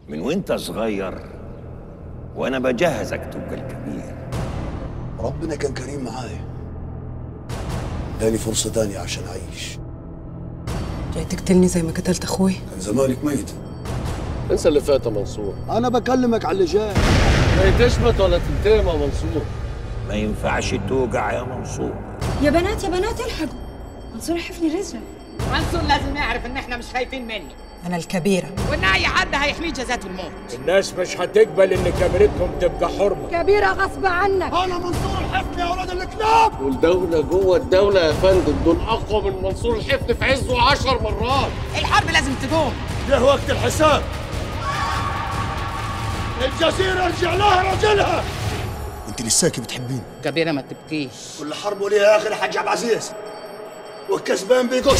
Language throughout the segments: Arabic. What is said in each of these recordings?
من وانت صغير وانا بجهزك تبقى الكبير. ربنا كان كريم معايا، اداني فرصة تانية عشان أعيش. جاي تقتلني زي ما قتلت أخوي؟ كان زمانك ميت. انسى اللي فات يا منصور. أنا بكلمك على اللي جاي. لا تشمت ولا تنتقم يا منصور. ما ينفعش توجع يا منصور. يا بنات الحقوا، منصور حفني رجع. منصور لازم يعرف ان احنا مش خايفين منه، أنا الكبيرة وان اي حد هيحميه جزاته الموت. الناس مش هتقبل ان كاميرتهم تبقى حرمه. كبيرة غصب عنك. أنا منصور الحفني يا ولاد الكلاب. والدولة جوه الدولة يا فندم، دول أقوى من منصور الحفني في عزه 10 مرات. الحرب لازم تدوم. جه وقت الحساب. الجزيرة رجع لها رجلها. أنت لساكي بتحبين؟ كبيرة ما تبكيش. كل حرب وليها آخر حاج عبد العزيز، والكسبان بيقش.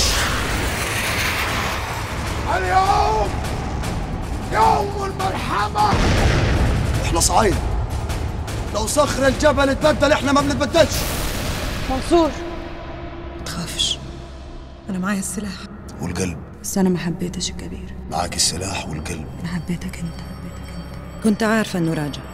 اليوم يوم المرحمة. احنا صعيد، لو صخر الجبل اتبدل احنا ما بنتبدلش. منصور ما تخافش، أنا معايا السلاح والقلب. بس أنا ما حبيتش الكبير. معاك السلاح والقلب. أنا حبيتك أنت. كنت عارفة إنه راجع.